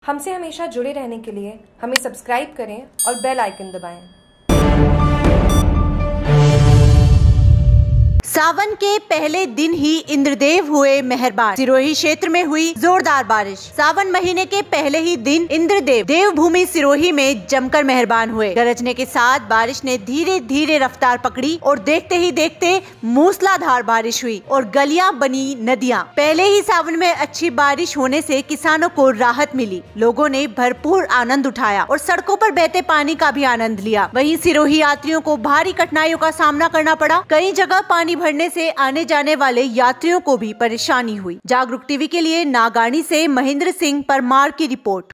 हमसे हमेशा जुड़े रहने के लिए हमें सब्सक्राइब करें और बेल आइकन दबाएं। सावन के पहले दिन ही इंद्रदेव हुए मेहरबान। सिरोही क्षेत्र में हुई जोरदार बारिश। सावन महीने के पहले ही दिन इंद्रदेव देवभूमि सिरोही में जमकर मेहरबान हुए। गरजने के साथ बारिश ने धीरे धीरे रफ्तार पकड़ी और देखते ही देखते मूसलाधार बारिश हुई और गलियां बनी नदियां। पहले ही सावन में अच्छी बारिश होने से किसानों को राहत मिली। लोगों ने भरपूर आनंद उठाया और सड़कों पर बहते पानी का भी आनंद लिया। वहीं सिरोही यात्रियों को भारी कठिनाइयों का सामना करना पड़ा। कई जगह पानी भरने से आने जाने वाले यात्रियों को भी परेशानी हुई। जागरूक टीवी के लिए नागानी से महेंद्र सिंह परमार की रिपोर्ट।